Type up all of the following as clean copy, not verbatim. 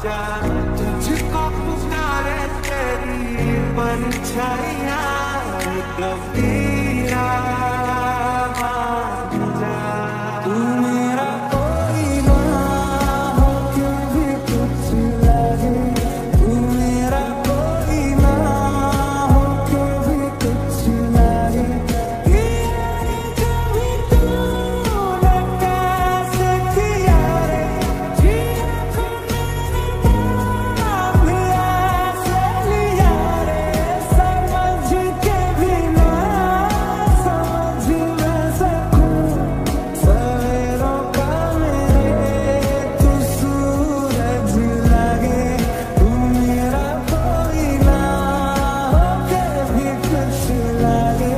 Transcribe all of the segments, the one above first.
आजा तुझको पुकारे तेरी परछाइयाँ कभी ना मान जा। तू मेरा कोई ना हो के भी कुछ लगे, तू मेरा कोई ना हो के भी कुछ लगे। कभी तूने कैसे किया रे, जिया को मैंने ऐसे लिया रे, समझ के भी ना समझ मैं सकूं। सवेरों का मेरे तू सूरज लगे, तू मेरा कोई ना हो के भी कुछ लगे।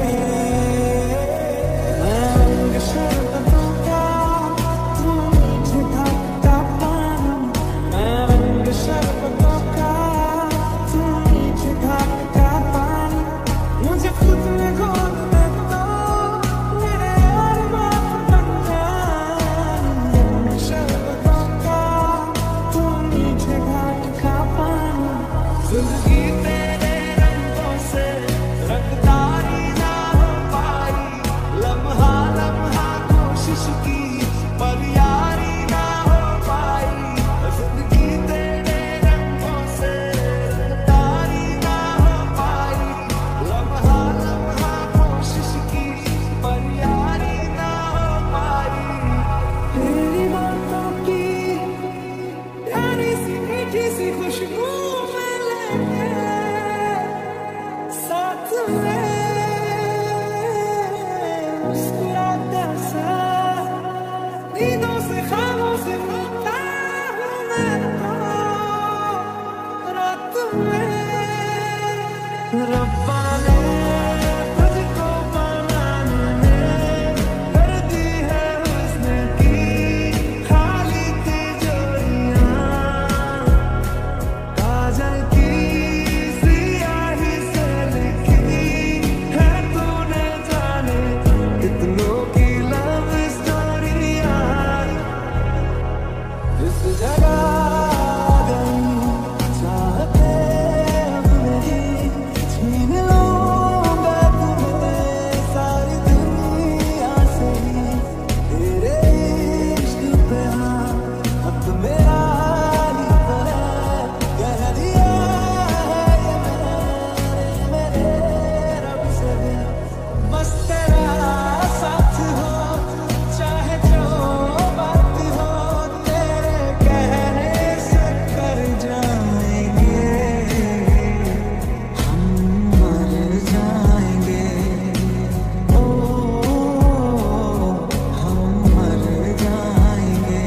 मैं रंग शरबतों का, तू मीठे खट्टा पानी। मैं रंग शरबतों का, तू मीठे खट्टा पानी। मुझे खुद में घोल दे तो मेरे अरमान बन जाए। रंग शरबतों का, तू मीठे खट्टा पानी। जिंदगी तेरे रंगों से रंगदारी ना हो पाई, लम्हा लम्हा कोशिश की पर यारी ना हो पाई। जिंदगी तेरे रंगों से रंगदारी ना हो पाई, लम्हा लम्हा कोशिश की पर यारी ना हो पाई। तेरी बातों की प्यारी सी मीठी सी खुशबू में लेके साथ में मुस्कुराता सा, नींदों से ख्वाबों से मिलता हूँ मैं तो रात में। रब्बा ने तुझको बनाने में कर दी है हुस्न की खाली तिजोरियां। काजल की सियाही से लिखी है तूने जाने कितनों की लव स्टोरियां। इस जगह आ गई चाहते अब नहीं, छीन लूंगा तुम्हें सारी दुनिया से ही। तेरे इश्क पे हाँ हक मेरा ही तो है, कह दिया है ये मेरे रब से भी। बस तेरा साथ हो चाहे जो बात हो, तेरे कहने से कर जाएंगे हम मर जाएंगे। ओ हम मर जाएंगे।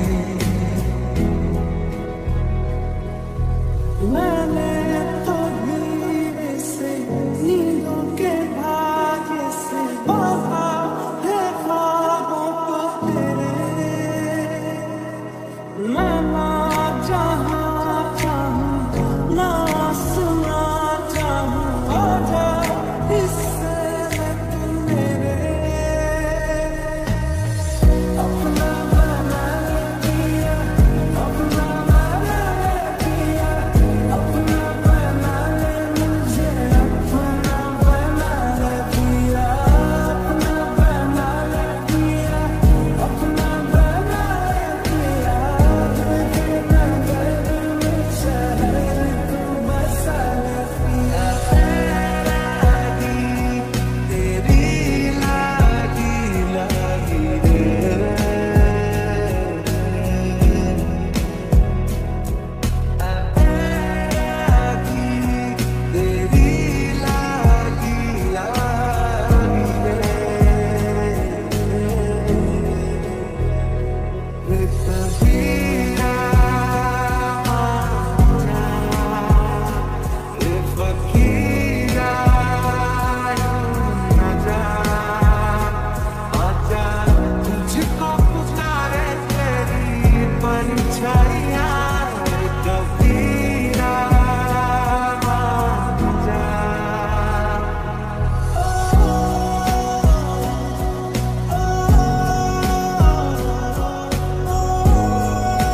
मैंने तो धीरे से नींदों के भाग्य से बांधा है ख्वाबों को तेरे। मैं ना जहाँ चाहूँ ना सुना चाहूँ, आजा हिस्से में तू मेरे। अपना बना लिया, अपना बना लिया, अपना बना ले मुझे, अपना बना लिया, अपना बना लिया, अपना बना लिया। तेरे नगर में शहर तू बसा लिया। तेरी लागी लागी रे, तेरी लागी लागी रे। कभी ना मान जा, रे फकीरा यूं न जा। आजा तुझको पुकारे तेरी परछाइयाँ कभी ना मान जा। ओ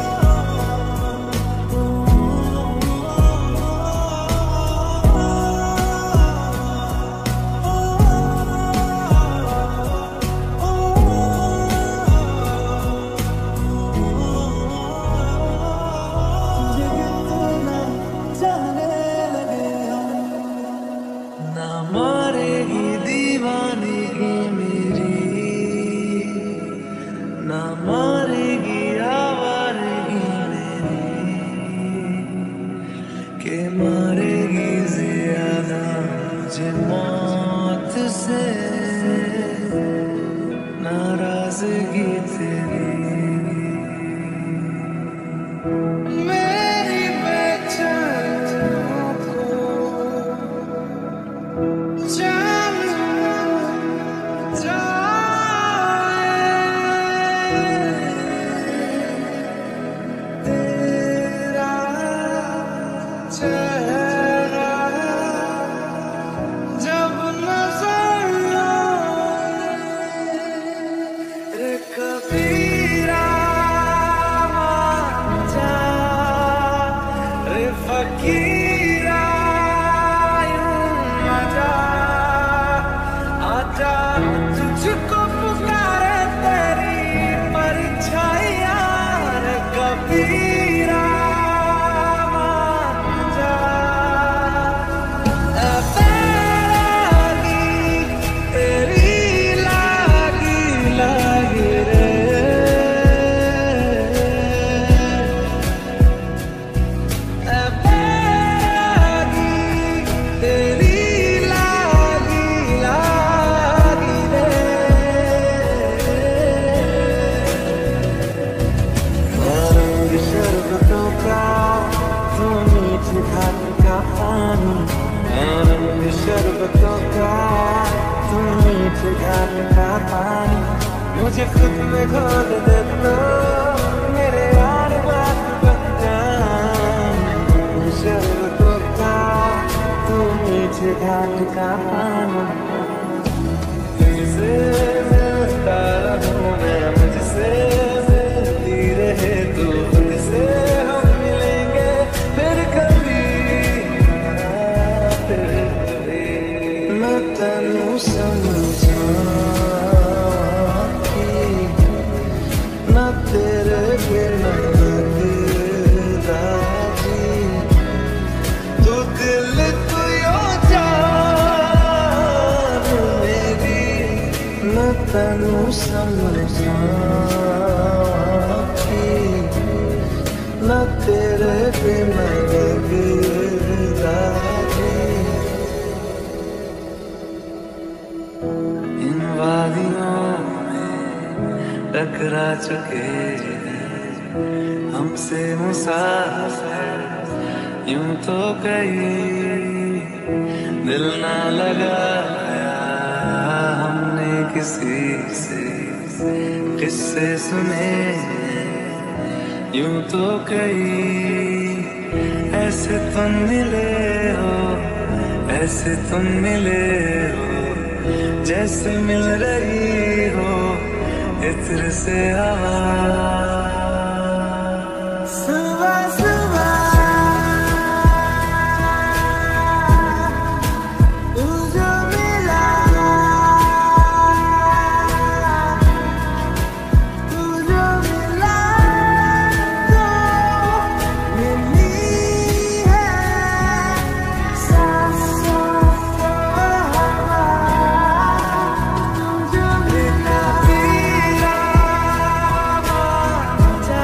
कबीरा मान जा, ऐ बैरागी तेरी लागी लागी रे, ऐ बैरागी तेरी लागी लागी रे। रंग शरबतों का तू मीठी खाट का पानी, रंग शरबतों का तू मीठी खाट का पानी, मुझे खुद में घोल दे तो मेरे यार बात बन जाए। शरबतों का तू मीठी खाट का पानी, तुझसे मिलता रहूं मैं, मुझसे मिलती रहे तू, खुद से हम मिलेंगे फिर कभी, फिर कभी। मैं तेनू समझाती ना तेरे बिना लगदा जी, तू दिल तू यो जान मेरी, मैं तेनू समझाती ना तेरे बिना लगदा जी। इन वादियों में टकरा चुके हमसे मुसाफिर, यूं तो कहीं दिल ना लगाया हमने किसी से, किस्से सुने यूं तो कहीं, ऐसे तुम मिले हो, ऐसे तुम मिले हो, जैसे मिल रही हो इत्र से हवा। सुबह सुबह तू जो मिला, तू जो मिला तो मिली है सांसों को हवा, तू जो मिला कबीरा मान जा,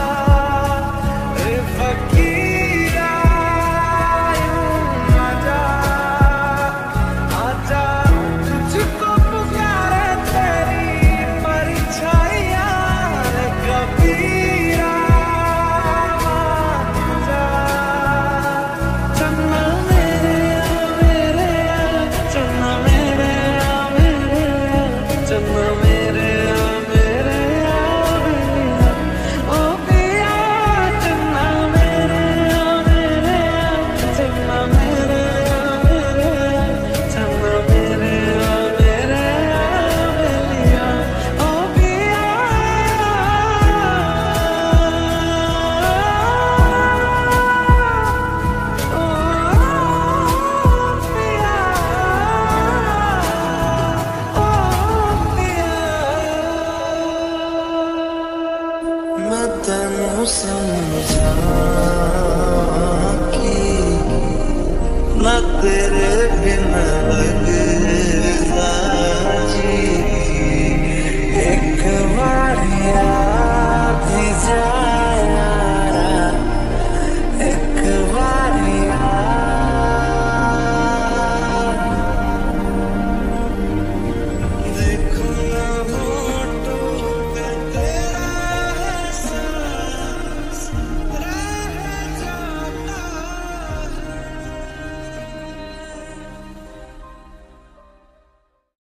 रे फकीरा यूं ना जा, आजा तुझको पुकारे तेरी परछाइयां, रे कबीरा मान जा। चन्ना मेरे चन्ना मेरे चन्ना मेरे ओ पिया, चन्ना मेरे चन्ना मेरे चन्ना मेरे मेलिया, ओ पिया, ओ पिया, ओ पिया। मैं तेनू समझाकी ना तेरे बिना लगदा